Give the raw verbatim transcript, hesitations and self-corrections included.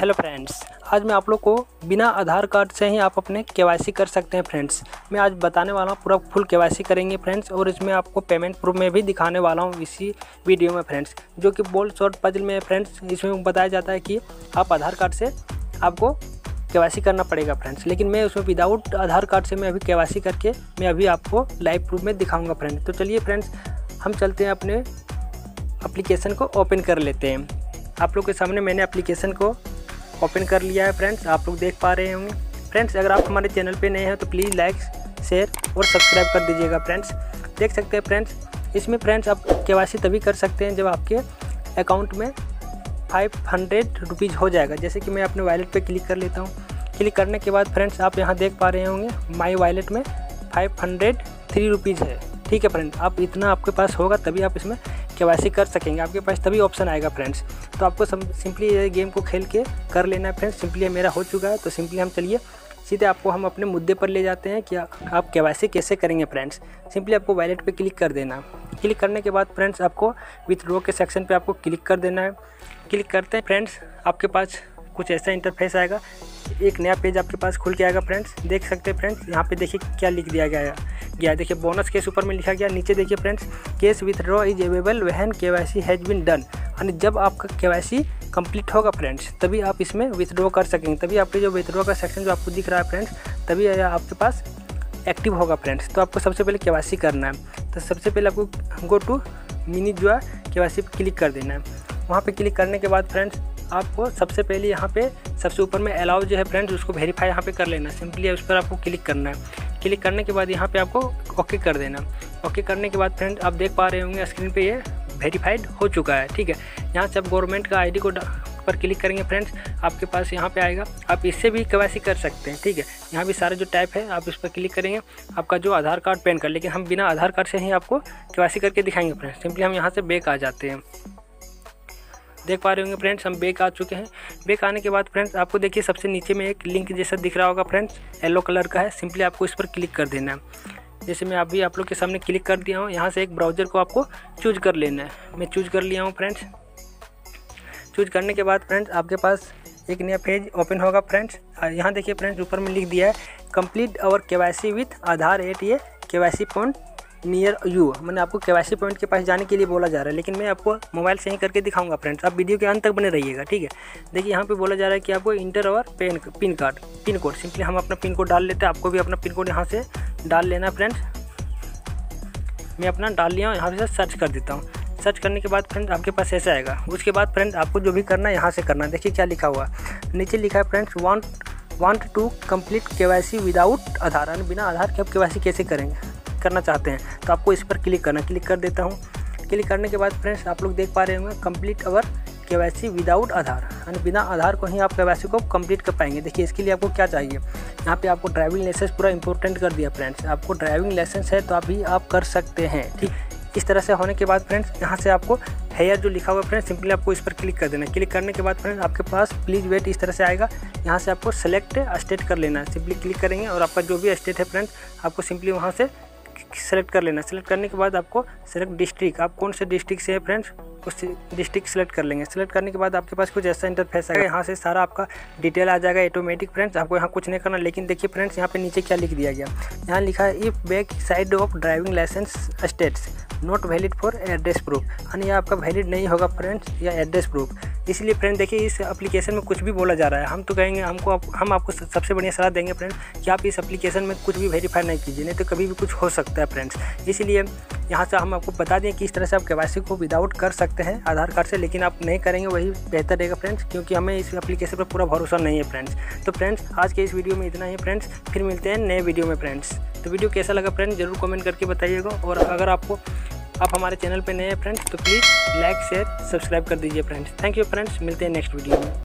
Hello friends, आज मैं आप लोग को बिना आधार कार्ड से ही आप अपने केवाईसी कर सकते हैं। फ्रेंड्स मैं आज बताने वाला हूँ, पूरा फुल केवाईसी करेंगे फ्रेंड्स, और इसमें आपको पेमेंट प्रूफ में भी दिखाने वाला हूँ इसी वीडियो में फ्रेंड्स, जो कि बोल्ड शॉर्ट पजल में है फ्रेंड्स। इसमें बताया जाता है कि आप आधार कार्ड से आपको केवाईसी करना पड़ेगा फ्रेंड्स, लेकिन मैं उसमें विदाउट आधार कार्ड से मैं अभी केवाईसी करके मैं अभी आपको लाइव प्रूफ में दिखाऊँगा फ्रेंड्स। तो चलिए फ्रेंड्स, हम चलते हैं अपने एप्लीकेशन को ओपन कर लेते हैं। आप लोग के सामने मैंने एप्लीकेशन को ओपन कर लिया है फ्रेंड्स, आप लोग देख पा रहे होंगे। फ्रेंड्स अगर आप हमारे चैनल पे नए हैं तो प्लीज़ लाइक शेयर और सब्सक्राइब कर दीजिएगा फ्रेंड्स। देख सकते हैं फ्रेंड्स, इसमें फ्रेंड्स आप केवाईसी तभी कर सकते हैं जब आपके अकाउंट में फाइव हंड्रेड रुपीज़ हो जाएगा। जैसे कि मैं अपने वॉलेट पे क्लिक कर लेता हूँ। क्लिक करने के बाद फ्रेंड्स आप यहाँ देख पा रहे होंगे माई वॉलेट में फाइव हंड्रेड थ्री रुपीज़ है। ठीक है फ्रेंड्स, आप इतना आपके पास होगा तभी आप इसमें केवाईसी कर सकेंगे, आपके पास तभी ऑप्शन आएगा फ्रेंड्स। तो आपको सिंपली ये गेम को खेल के कर लेना है फ्रेंड्स। सिंपली मेरा हो चुका है, तो सिंपली हम चलिए सीधे आपको हम अपने मुद्दे पर ले जाते हैं कि आप केवाईसी कैसे करेंगे फ्रेंड्स। सिंपली आपको वॉलेट पे क्लिक कर देना। क्लिक करने के बाद फ्रेंड्स आपको विथड्रॉ के सेक्शन पे आपको क्लिक कर देना है। क्लिक करते हैं फ्रेंड्स, आपके पास कुछ ऐसा इंटरफेस आएगा, एक नया पेज आपके पास खुल के आएगा फ्रेंड्स। देख सकते हैं फ्रेंड्स, यहाँ पे देखिए क्या लिख दिया गया है गया देखिए बोनस केस ऊपर में लिखा गया, नीचे देखिए friends cash withdraw is available when KYC has been done. यानी जब आपका केवाईसी कंप्लीट होगा फ्रेंड्स तभी आप इसमें विथड्रॉ कर सकेंगे, तभी आपके जो विथड्रॉ का सेक्शन जो आपको दिख रहा है फ्रेंड्स तभी आपके पास एक्टिव होगा फ्रेंड्स। तो आपको सबसे पहले केवाईसी करना है। तो सबसे पहले आपको गो टू मिनी जो है केवाईसी पर क्लिक कर देना है। वहाँ पर क्लिक करने के बाद फ्रेंड्स आपको सबसे पहले यहाँ पे सबसे ऊपर में अलाउ जो है फ्रेंड्स उसको वेरीफाई यहाँ पे कर लेना। सिंपली उस पर आपको क्लिक करना है। क्लिक करने के बाद यहाँ पे आपको ओके कर देना। ओके करने के बाद फ्रेंड्स आप देख पा रहे होंगे स्क्रीन पे ये वेरीफाइड हो चुका है। ठीक है, यहाँ से आप गवर्नमेंट का आईडी को पर क्लिक करेंगे फ्रेंड्स, आपके पास यहाँ पे आएगा। आप इससे भी केवाईसी कर सकते हैं। ठीक है, यहाँ भी सारे जो टाइप है आप इस पर क्लिक करेंगे, आपका जो आधार कार्ड पैन कार्ड, लेकिन हम बिना आधार कार्ड से ही आपको केवाईसी करके दिखाएंगे फ्रेंड्स। सिंपली हम यहाँ से बैक आ जाते हैं। देख पा रहे होंगे फ्रेंड्स हम बैक आ चुके हैं। बैक आने के बाद फ्रेंड्स आपको देखिए सबसे नीचे में एक लिंक जैसा दिख रहा होगा फ्रेंड्स, येलो कलर का है। सिंपली आपको इस पर क्लिक कर देना है। जैसे मैं अभी आप लोग के सामने क्लिक कर दिया हूँ, यहाँ से एक ब्राउज़र को आपको चूज कर लेना है। मैं चूज कर लिया हूँ फ्रेंड्स। चूज करने के बाद फ्रेंड्स आपके पास एक नया पेज ओपन होगा फ्रेंड्स। यहाँ देखिए फ्रेंड्स ऊपर में लिख दिया है complete your KYC with Aadhaar at ये केवाईसी पॉइंट नियर यू। मैंने आपको केवाईसी पॉइंट के पास जाने के लिए बोला जा रहा है, लेकिन मैं आपको मोबाइल से ही करके दिखाऊंगा फ्रेंड्स। आप वीडियो के अंत तक बने रहिएगा। ठीक है, देखिए यहाँ पे बोला जा रहा है कि आपको इंटर और PAN pin card pin code. Simply हम अपना पिन कोड डाल लेते हैं। आपको भी अपना पिन कोड यहाँ से डाल लेना फ्रेंड्स। मैं अपना डाल लिया हूँ, यहाँ से सर्च कर देता हूँ। सर्च करने के बाद फ्रेंड्स आपके पास ऐसा आएगा। उसके बाद फ्रेंड्स आपको जो भी करना है यहाँ से करना है। देखिए क्या लिखा हुआ नीचे लिखा है friends want want to complete KYC without Aadhaar. यानी बिना आधार के आप केवाईसी कैसे करेंगे करना चाहते हैं, तो आपको इस पर क्लिक करना। क्लिक कर देता हूँ। क्लिक करने के बाद फ्रेंड्स आप लोग देख पा रहे होंगे complete our KYC without Aadhaar. यानी बिना आधार को ही आप केवाईसी को कंप्लीट कर पाएंगे। देखिए इसके लिए आपको क्या चाहिए, यहाँ पे आपको ड्राइविंग लाइसेंस पूरा इंपॉर्टेंट कर दिया फ्रेंड्स। आपको ड्राइविंग लाइसेंस है तो अभी आप कर सकते हैं। ठीक, इस तरह से होने के बाद फ्रेंड्स यहाँ से आपको हेयर जो लिखा हुआ है फ्रेंड्स सिंपली आपको इस पर क्लिक कर देना। क्लिक करने के बाद फ्रेंड्स आपके पास प्लीज़ वेट इस तरह से आएगा। यहाँ से आपको सेलेक्ट स्टेट कर लेना है। सिंपली क्लिक करेंगे और आपका जो भी स्टेट है फ्रेंड्स आपको सिंपली वहाँ से सेलेक्ट कर लेना। सेलेक्ट करने के बाद आपको सेलेक्ट डिस्ट्रिक्ट, आप कौन से डिस्ट्रिक्ट से है फ्रेंड्स उस डिस्ट्रिक्ट सेलेक्ट कर लेंगे। सेलेक्ट करने के बाद आपके पास कुछ ऐसा इंटरफेस आएगा। यहाँ से सारा आपका डिटेल आ जाएगा ऑटोमेटिक फ्रेंड्स। आपको यहाँ कुछ नहीं करना। लेकिन देखिए फ्रेंड्स यहाँ पे नीचे क्या लिख दिया गया, यहाँ लिखा है if back side of driving licence states not valid for address proof. यानी आपका वैलिड नहीं होगा फ्रेंड्स या एड्रेस प्रूफ। इसलिए फ्रेंड देखिए इस एप्लीकेशन में कुछ भी बोला जा रहा है, हम तो कहेंगे हमको आप, हम आपको सबसे बढ़िया सलाह देंगे फ्रेंड्स कि आप इस एप्लीकेशन में कुछ भी वेरीफाई नहीं कीजिए, नहीं तो कभी भी कुछ हो सकता है फ्रेंड्स। इसलिए यहाँ से हम आपको बता दें कि इस तरह से आप केवाईसी को विदाउट कर सकते हैं आधार कार्ड से, लेकिन आप नहीं करेंगे वही बेहतर रहेगा फ्रेंड्स, क्योंकि हमें इस एप्लीकेशन पर पूरा भरोसा नहीं है फ्रेंड्स। तो फ्रेंड्स आज के इस वीडियो में इतना ही फ्रेंड्स, फिर मिलते हैं नए वीडियो में फ्रेंड्स। तो वीडियो कैसा लगा फ्रेंड्स जरूर कमेंट करके बताइएगा, और अगर आपको आप हमारे चैनल पे नए हैं फ्रेंड्स तो प्लीज़ लाइक शेयर सब्सक्राइब कर दीजिए फ्रेंड्स। थैंक यू फ्रेंड्स, मिलते हैं नेक्स्ट वीडियो में।